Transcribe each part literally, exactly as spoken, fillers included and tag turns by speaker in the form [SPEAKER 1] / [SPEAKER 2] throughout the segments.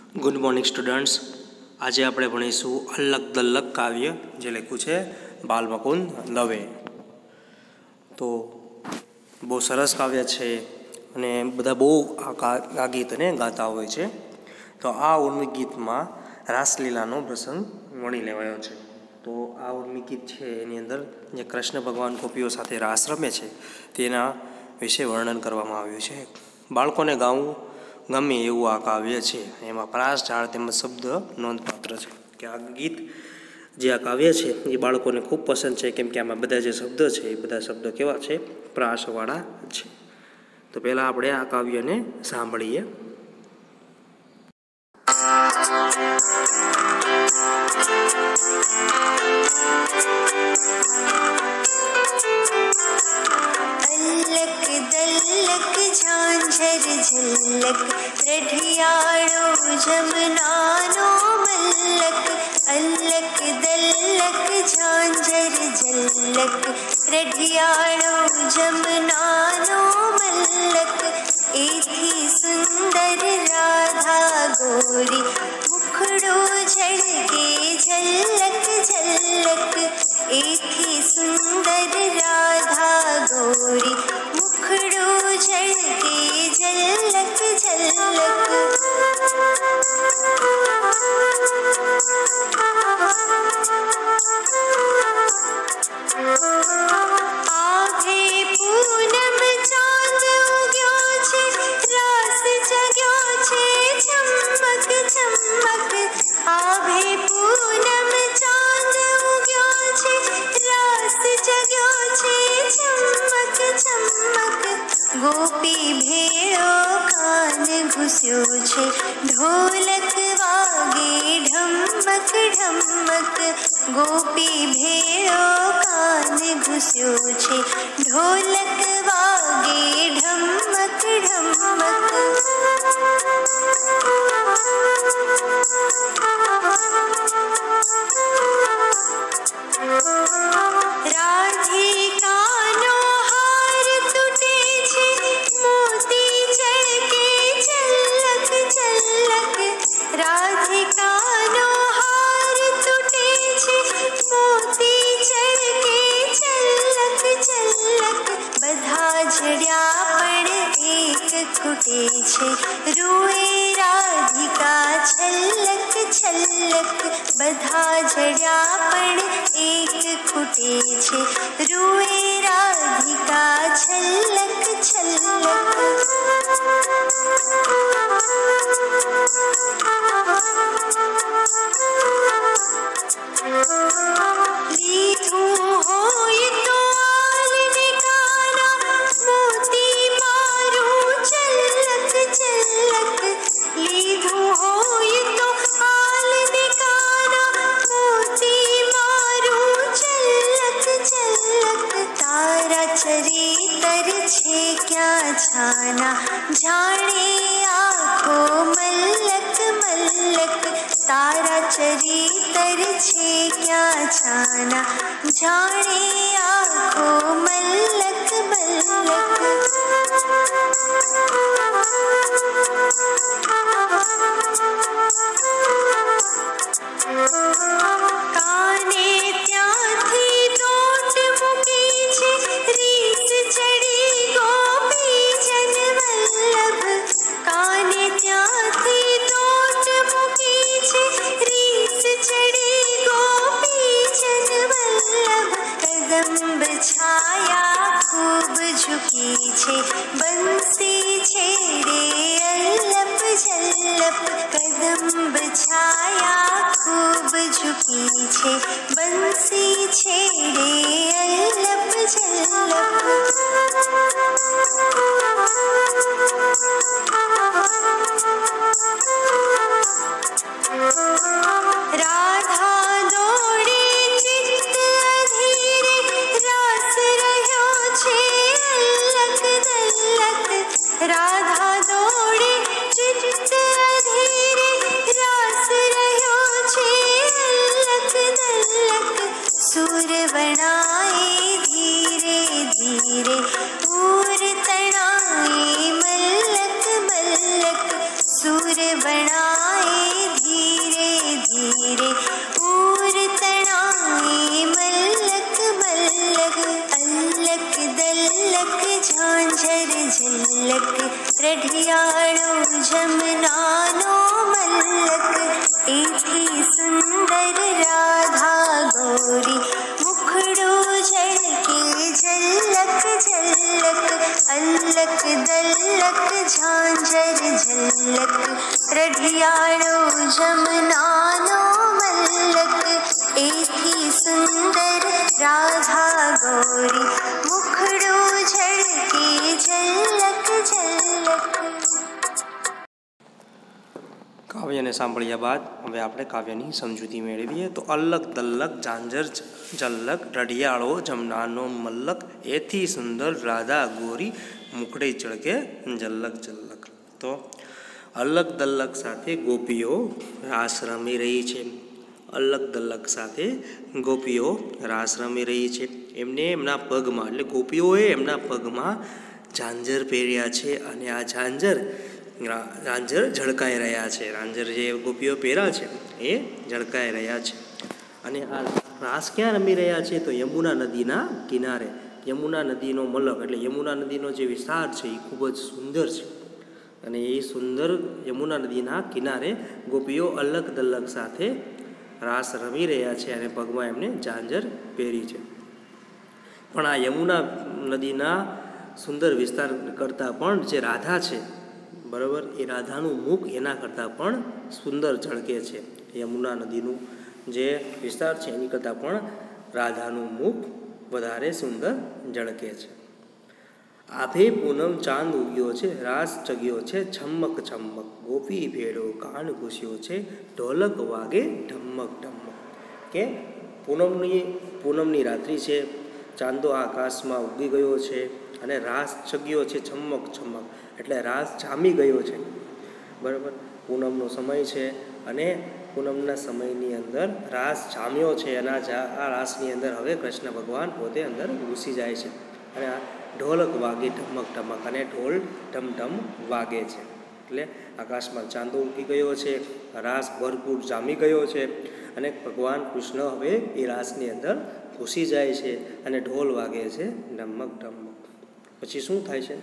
[SPEAKER 1] Good morning students. आज આપણે ભણીશું અલગ દલગ કાવ્ય જે લખ્યું છે બાલમુકુંદ દવે। તો બહુ સરસ કાવ્ય છે અને બધા બહુ આ ગીતને ગાતા હોય છે। તો આ ઉર્મી ગીતમાં રાસલીલાનો પ્રસંગ વણી લેવાયો છે। તો આ ઉર્મી ગીત છે એની અંદર જે કૃષ્ણ ભગવાન ગોપીઓ સાથે રાસ રમે છે તેના વિશે વર્ણન કરવામાં આવ્યું છે। બાળકોને ગાવું ગમે એવું આ કાવ્ય છે। એમાં પ્રાસ ઝાડ તેમજ શબ્દ નોંધપાત્ર છે કે આ ગીત જે આ કાવ્ય છે એ બાળકોને ખૂબ પસંદ છે, કેમ કે આમાં બધા જે શબ્દ છે એ બધા શબ્દ કેવા છે? પ્રાસવાળા છે। તો પહેલાં આપણે આ કાવ્યને સાંભળીએ।
[SPEAKER 2] झलक रढ़ियाड़ो जमनानो मल्लक अलक दल्लक झांझर झलक रढ़ियाड़ो जमनानो मल्लक एथी सुंदर राधा गोरी मुखड़ो झलके झलक झलक एथी सुंदर राधा गोरी मुखड़ो झलके झलक झलक आभे पूनम चांद उग्यो छे रास जग्यो छे चमक चमक आभे पूनम चांद उग्यो छे रास जग्यो छे चमक चमक गोपी भेड़ो कान घुस्यो छे ढोलक वागे ढमक ढमक गोपी भेड़ो कान घुस्यो छे ढोलक वागे ढमक ढमक राधिकानो हार टूटे छे मोती चढ़के चलक चलक राधिकानो हार टूटे छे मोती चढ़के चलक चलक बधा झड़िया पण एक खूटे छे रूए राधिका छलक छलक बधा झड़िया पण एक खूटे छे रूए राधिका छलक छलक लीधू होय तो आलने काना मोती मारू चलक चलक लीधू होय तो आलने काना मोती मारू चलक चलक तारा चरितर छे क्या जाना जाने आँखो मल्लक मल्लक तारा चरितर छे क्या जाना जाने आँखो मल्लक मल्लक काने त्यांथी तोट मूकी छे रीस चढ़ी गोपी जन वल्लभ काने त्यांथी तोट मूकी छे रीस चढ़ी गोपी जन वल्लभ कदम्ब छाया खूब झुकी छे बंसी छेड़े अल्लप झल्लप कदम्ब छाया खूब झुकी छे बंसी छेड़े अल्लप झल्लप राधा दौड़े चित्त अधीरे रास रह्यो छे अल्लक दल्लक राधा दौड़े चित्त अधीरे रास रह्यो छे अल्लक दल्लक सुर वणाए धीरे धीरे पूर तणाए मल्लक मल्लक सुर वणाए રઢિયાળો જમનાનો મલ્લક એથી સુંદર રાધા ગોરી મુખડું ઝળકે ઝલક ઝલક અલક દલક ઝાંઝર ઝલક રઢિયાળો જમનાનો મલ્લક એથી સુંદર રાધા ગોરી મુખડું ઝળકે ઝલક ઝલક.
[SPEAKER 1] કાવ્યને સાંભળ્યા બાદ હવે આપણે કાવ્યની સમજૂતી મેળવીએ. તો અલ્લક દલ્લક ઝાંઝર ઝલ્લક રઢિયાળો જમનાનો મલ્લક એથી સુંદર રાધા ગોરી મુખડે ચળકે જલ્લક જલ્લક. તો અલ્લક દલ્લક સાથે ગોપીઓ રાસ રમી રહી છે. અલ્લક દલ્લક સાથે ગોપીઓ રાસ રમી રહી છે. એમને એમના પગમાં એટલે ગોપીઓએ એમના પગમાં ઝાંઝર પહેર્યા છે અને આ ઝાંઝર ઝાંઝર ઝળકાઈ રહ્યા છે. ઝાંઝર જે ગોપીઓ પહેર્યા છે એ ઝળકાઈ રહ્યા છે. અને આ રાસ ક્યાં રમી રહ્યા છે? તો યમુના નદીના કિનારે. યમુના નદીનો મલક એટલે યમુના નદીનો જે વિસ્તાર છે એ ખૂબ જ સુંદર છે. અને એ સુંદર યમુના નદીના કિનારે ગોપીઓ અલ્લક દલ્લક સાથે રાસ રમી રહ્યા છે અને પગમાં એમને ઝાંઝર પહેરી છે. પણ આ યમુના નદીના સુંદર વિસ્તાર કરતાં પણ જે રાધા છે બરાબર, એ રાધાનું મુખ એના કરતાં પણ સુંદર ઝળકે છે. યમુના નદીનું જે વિસ્તાર છે એની કરતાં પણ રાધાનું મુખ વધારે સુંદર ઝળકે છે. આભે પૂનમ ચાંદ ઉગ્યો છે, રાસ ચગ્યો છે છમ્મક છમ્મક, ગોપી ભેડો કાન ઘૂસ્યો છે, ઢોલક વાગે ઢમક ઢમક. કે પૂનમની પૂનમની રાત્રિ છે, ચાંદો આકાશમાં ઉગી ગયો છે અને રાસ ચગ્યો છે છમ્મક છમ્મક એટલે રાસ જામી ગયો છે. બરાબર, પૂનમનો સમય છે અને પૂનમના સમયની અંદર રાસ જામ્યો છે અને આ રાસની અંદર હવે કૃષ્ણ ભગવાન પોતે અંદર ઘૂસી જાય છે. અને આ ઢોલક વાગે ઢમક ઢમક અને ઢોલ ઢમઢમ વાગે છે. એટલે આકાશમાં ચાંદો ઉગી ગયો છે, રાસ ભરપૂર જામી ગયો છે અને ભગવાન કૃષ્ણ હવે એ રાસની અંદર ઘૂસી જાય છે અને ઢોલ વાગે છે ઢમક ઢમક. પછી શું થાય છે?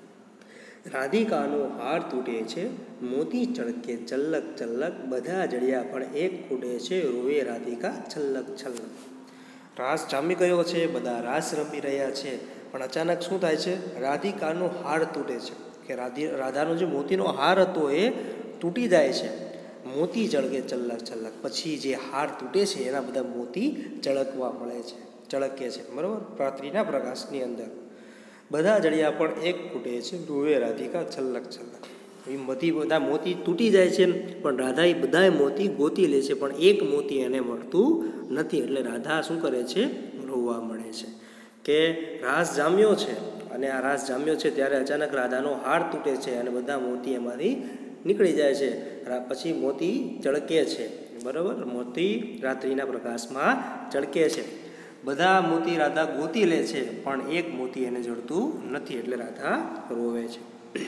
[SPEAKER 1] રાધિકાનો હાર તૂટે છે, મોતી ચળકે ચલ્લક ચલ્લક, બધા જડિયા પણ એક ખૂટે છે, રોવે રાધિકા છલ્લક છલ્લક. રાસ જામી ગયો છે, બધા રાસ રમી રહ્યા છે, પણ અચાનક શું થાય છે? રાધિકાનો હાર તૂટે છે. કે રાધી રાધાનો જે મોતીનો હાર હતો એ તૂટી જાય છે. મોતી ચળકે ચલ્લક ચલ્લક, પછી જે હાર તૂટે છે એના બધા મોતી ચળકવા મળે છે, ચળકે છે. બરાબર, રાત્રિના પ્રકાશની અંદર બધા જડિયા પણ એક ખૂટે છે, રોવે રાધિકા છલ્લક છલ્લક. એ મોતી બધા મોતી તૂટી જાય છે પણ રાધા એ બધા મોતી ગોતી લે છે પણ એક મોતી એને મળતું નથી. એટલે રાધા શું કરે છે? રોવા મળે છે. કે રાસ જામ્યો છે અને આ રાસ જામ્યો છે ત્યારે અચાનક રાધાનો હાર તૂટે છે અને બધા મોતી એમાંથી નીકળી જાય છે. પછી મોતી ચળકે છે. બરાબર, મોતી રાત્રિના પ્રકાશમાં ચળકે છે. બધા મોતી રાધા ગોતી લે છે પણ એક મોતી એને જડતું નથી એટલે રાધા રોવે છે.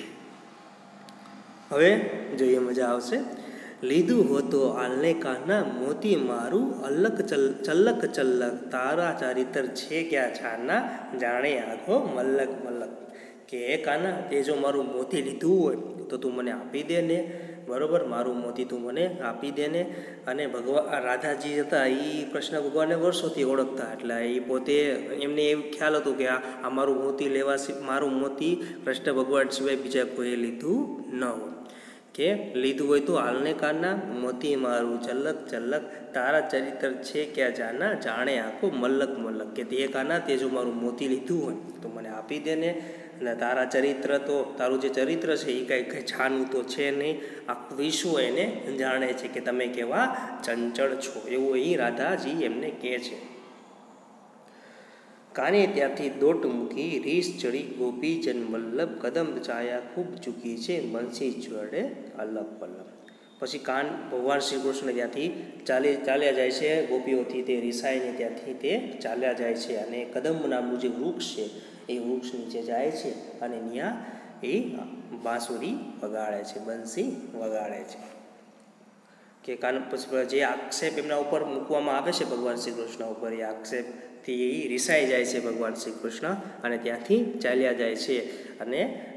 [SPEAKER 1] હવે જોઈએ, મજા આવશે. લીધું હોતો આલને કાના, મોતી મારું અલ્લક ચલ ચલ્લક ચલ્લક, તારા ચારિત્ર છે ક્યાં છાના, જાણે આખો મલ્લક મલ્લક. કે એ કાના, તે જો મારું મોતી લીધું હોય તો તું મને આપી દે ને. બરાબર, મારું મોતી તું મને આપી દે ને. અને ભગવાન રાધાજી હતા એ કૃષ્ણ ભગવાનને વર્ષોથી ઓળખતા એટલે એ પોતે એમને એવું ખ્યાલ હતું કે આ મારું મોતી લેવા મારું મોતી કૃષ્ણ ભગવાન સિવાય બીજા કોઈએ લીધું ન હોય. કે લીધું હોય તો હાલને કાના, મોતી મારું ચલ્લક ચલ્લક, તારા ચરિત્ર છે ક્યાં જાના, જાણે આખો મલ્લક મલ્લક. કે તે કાના, તે જો મારું મોતી લીધું હોય તો મને આપી દે ને. અને તારા ચરિત્ર તો તારું જે ચરિત્ર છે એ કંઈ કંઈ છાનું તો છે નહીં, આખું વિશ્વ એને જાણે છે કે તમે કેવા ચંચળ છો, એવું અહીં રાધાજી એમને કહે છે. કાને ત્યાંથી દોટ મૂકી, રીસ ચડી ગોપીજન વલ્લભ, કદમ છાયા ખૂબ ચૂકી છે, બંસી જોડે અલ્લભ વલ્લભ. પછી કાન ભગવાન શ્રી કૃષ્ણ ત્યાંથી ચાલી ચાલ્યા જાય છે, ગોપીઓથી તે રીસાઈને ત્યાંથી તે ચાલ્યા જાય છે અને કદમ નામનું જે વૃક્ષ છે એ વૃક્ષ નીચે જાય છે અને ત્યાં એ બાંસુરી વગાડે છે, બંસી વગાડે છે. કે કાન પછી જે આક્ષેપ એમના ઉપર મૂકવામાં આવે છે ભગવાન શ્રી કૃષ્ણ ઉપર, એ આક્ષેપથી એ રિસાઈ જાય છે ભગવાન શ્રી કૃષ્ણ અને ત્યાંથી ચાલ્યા જાય છે અને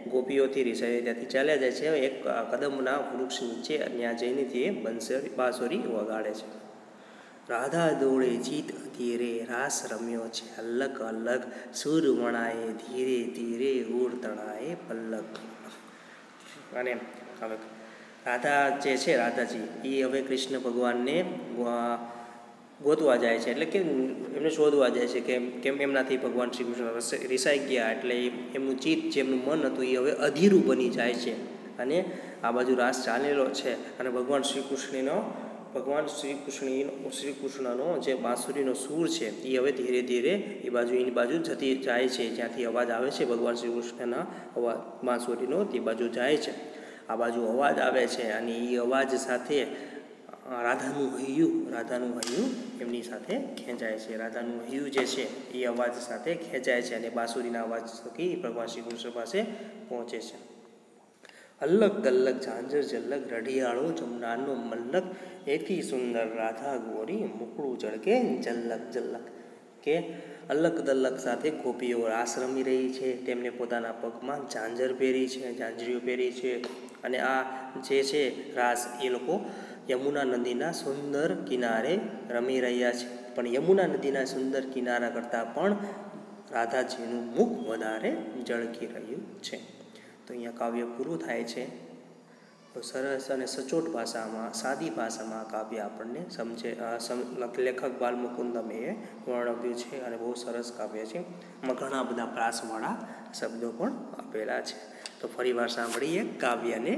[SPEAKER 1] ગોપીઓથી રીસાઈ ત્યાંથી ચાલ્યા જાય છે। એક કદમના વૃક્ષ નીચે ત્યાં જઈને તે બંસરી બાંસુરી વગાડે છે। રાધા દોડે ચિત ધીરે રાસ રમ્યો છે અલગ અલગ સુર વણાએ ધીરે ધીરે ઉર તણાએ પલ્લક। અને હવે રાધા જે છે રાધાજી એ હવે કૃષ્ણ ભગવાનને ગોતવા જાય છે, એટલે કે એમને શોધવા જાય છે કે કેમ એમનાથી ભગવાન શ્રી કૃષ્ણ રીસાઈ ગયા, એટલે એમનું ચિત્ત જે એમનું મન હતું એ હવે અધીરું બની જાય છે। અને આ બાજુ રાસ ચાલેલો છે અને ભગવાન શ્રી કૃષ્ણનો ભગવાન શ્રી કૃષ્ણ શ્રી કૃષ્ણનો જે બાંસુરીનો સૂર છે એ હવે ધીરે ધીરે એ બાજુ એની બાજુ જતી જાય છે, જ્યાંથી અવાજ આવે છે ભગવાન શ્રી કૃષ્ણના અવાજ બાંસુરીનો તે બાજુ જાય છે। આ બાજુ અવાજ આવે છે અને એ અવાજ સાથે રાધાનું હૈયું રાધાનું હૈયું એમની સાથે ખેંચાય છે। રાધાનું હૈયું જે છે એ અવાજ સાથે ખેંચાય છે અને બાંસુરીના અવાજ થકી ભગવાન શ્રી કૃષ્ણ પાસે પહોંચે છે। અલ્લક ગલ્લક ઝાંઝર ઝલ્લક રઢિયાળો જમનાનો મલ્લક એથી સુંદર રાધા ગોરી મુકડું ઝળકે જલ્લક જલ્લક। કે અલ્લક દલ્લક સાથે ગોપીઓ રાસ રમી રહી છે, તેમને પોતાના પગમાં ઝાંઝર પહેરી છે ઝાંઝરીઓ પહેરી છે અને આ જે છે રાસ એ લોકો યમુના નદીના સુંદર કિનારે રમી રહ્યા છે। પણ યમુના નદીના સુંદર કિનારા કરતાં પણ રાધાજીનું મુખ વધારે ઝળકી રહ્યું છે। તો અહીંયા કાવ્ય પૂરું થાય છે। તો સરસ અને સચોટ ભાષામાં સાદી ભાષામાં આ કાવ્ય આપણને સમજે લેખક બાલમુકુંદ દમેએ વર્ણવ્યું છે અને બહુ સરસ કાવ્ય છે। એમાં ઘણા બધા પ્રાસવાળા શબ્દો પણ આપેલા છે। તો ફરી વાર સાંભળીએ કાવ્યને।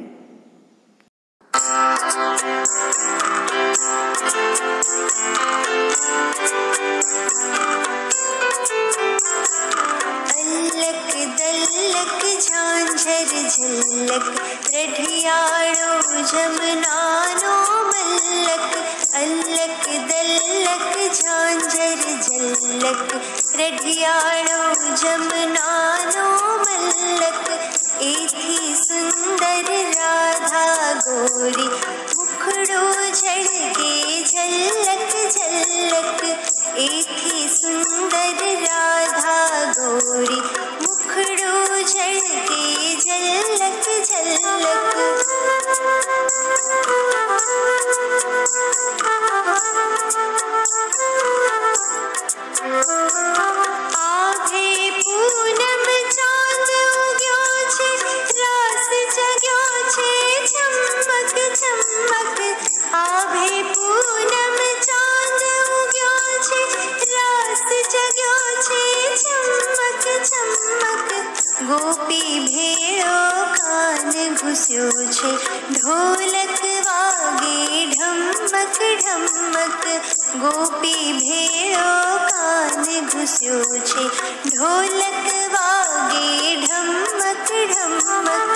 [SPEAKER 2] અલ્લક દલ્લક ઝાંઝર ઝલ્લક રઢિયાળો જમનાનો મલ્લક। અલ્લક દલ્લક ઝાંઝર ઝલ્લક રઢિયાળો જમનાનો મલ્લક એથી સુંદર રાધા ગોરી મુખડું ઝળકે ઝલ્લક ઝલ્લક। એથી સુંદર રાધા ગોરી મુખડું ઝળકે ઝલ્લક ઝલ્લક। આભે પૂનમ ચાંદ ઉગ્યો છે રાસ જગ્યો છે ચમક ચમક। આભે પૂનમ ચાંદ ઉગ્યો છે રાસ જગ્યો છે ચમક ચમક। ગોપી ભેળો કાન ઘૂસ્યો છે ઢોલક વાગે ઢમક ઢમક। ગોપી ભેળો કાન ઘૂસ્યો છે ઢોલક વાગે ઢમક ઢમક।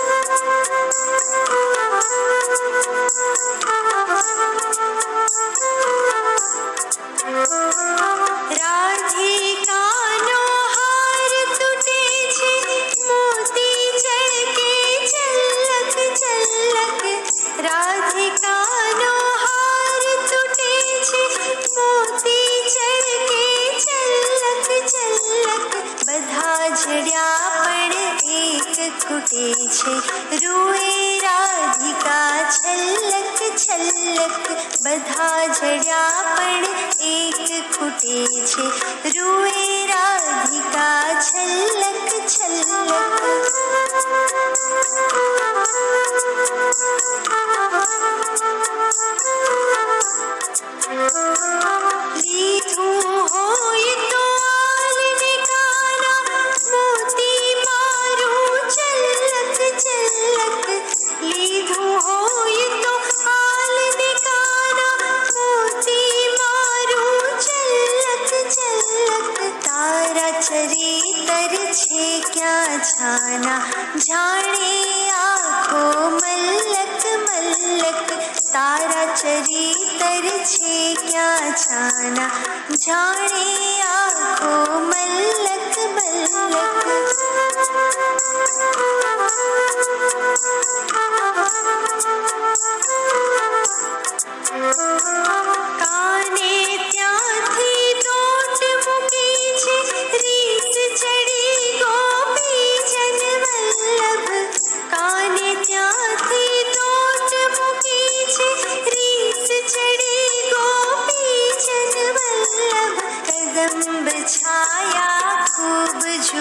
[SPEAKER 2] રાધિકાનો હાર તૂટે છે મોતી ચળકે ચલ્લક ચલ્લક। રાધિકાનો હાર તૂટે છે મોતી ચળકે ચલ્લક ચલ્લક। બધા જડ્યા પણ એક ખૂટે છે રૂએ રાધિકા છલ્લક છલ્લક। બધા જડ્યા પણ એક ખૂટે છે રૂએ રાધિકા છલ્લક છલ્લક। લીધું હોય તો આલને કાના મોતી મારું ચલ્લક ચલ્લક। લીધું હોય તો આલને કાના મોતી મારું ચલ્લક ચલ્લક। તારા ચરિતર છે ક્યાં છાના જાણે આખો મલ્લક મલ્લક। તારા ચરિતર છે ક્યાં છાના જાણે આખો મલ્લક મલ્લક। કાને ત્યાંથી દોટ મૂકી છે રીસ ચડી ગોપી જન વલ્લક।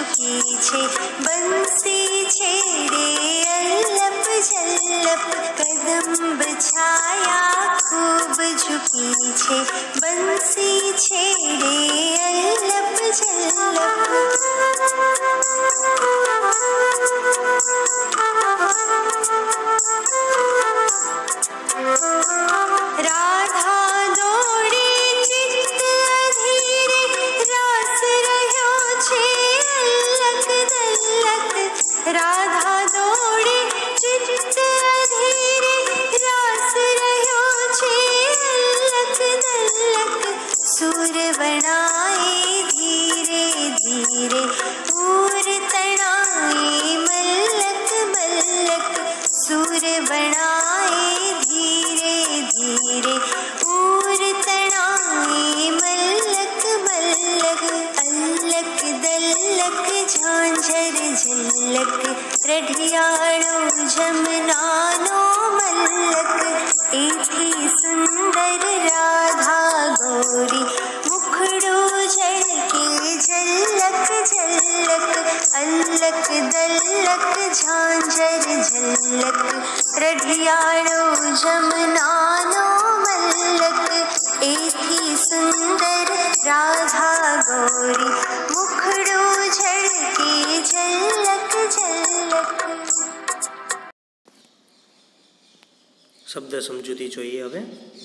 [SPEAKER 2] झुकी छे बंसी छेड़े अल्लप जल्लप कदम्ब छाया खूब झुकी छे बंसी छेड़े अल्लप जल्लप। राधा दौड़े चित्त अधीरे रास रह्यो छे अल्लक दल्लक। राधा दौड़े चित्त अधीरे रास रह्यो छे अल्लक दल्लक। सुर बनाए धीरे धीरे पूर तणाए मल्लक मल्लक। सुर बनाए धीरे धीरे पूर तणाए मल्लक मल्लक। अल्लक दल्लक झांझर झल्लक रढ़ियाळो जमनानो मल्लक। एथी सुंदर राधा गौरी मुखड़ो झलके झल्लक झल्लक। अल्लक दल्लक झांझर झल्लक रढ़ियाळो जमनानो मल्लक। एथी सुंदर राधा गौरी मुखड़ो झलके झल्लक झल्लक।
[SPEAKER 1] શબ્દ સમજૂતી જોઈએ હવે.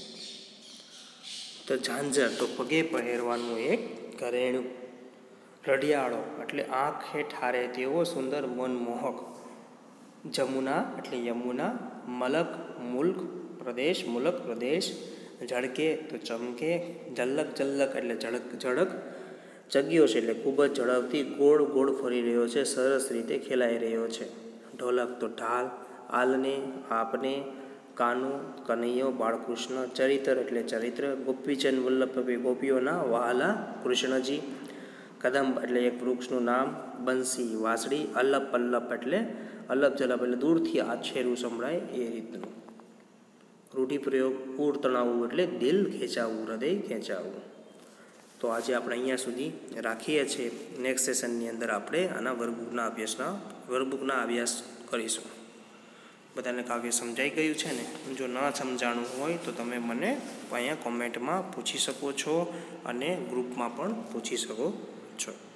[SPEAKER 1] તો ઝાંઝર તો પગે પહેરવાનું એક ઘરેણું. રઢિયાળો એટલે આંખે ઠારે તેવો સુંદર મનમોહક. જમુના એટલે યમુના. મલક મુલ્ક પ્રદેશ મુલક પ્રદેશ. ઝળકે તો ચમકે. જલ્લક જલ્લક એટલે ઝળક ઝળક. જગ્યો છે એટલે ખૂબ જ ઝડપથી ગોળ ગોળ ફરી રહ્યો છે, સરસ રીતે ખેલાઈ રહ્યો છે. ઢોલક તો ઢાલ. આલને આપને. કાનો કનૈયો બાળકૃષ્ણ. ચરિત્ર એટલે ચરિત્ર. ગોપીચંદ વલ્લભ ગોપીઓના વહાલા કૃષ્ણજી. કદંબ એટલે એક વૃક્ષનું નામ. બંસી વાંસળી. અલ્લપ અલ્લપ એટલે અલ્લપ જલ્લપ એટલે દૂરથી આછેરું સંભળાય એ રીતનું. રૂઢિપ્રયોગ પૂર તણાવવું એટલે દિલ ખેંચાવવું, હૃદય ખેંચાવવું. તો આજે આપણે અહીંયા સુધી રાખીએ છીએ. નેક્સ્ટ સેશનની અંદર આપણે આના વર્ગબુકના અભ્યાસના વર્ગબુકના અભ્યાસ કરીશું. બધાને કાવ્ય સમજાઈ ગયું છે ને? જો ન સમજાણું હોય તો તમે મને અહીંયા કોમેન્ટમાં પૂછી શકો છો અને ગ્રુપમાં પણ પૂછી શકો છો.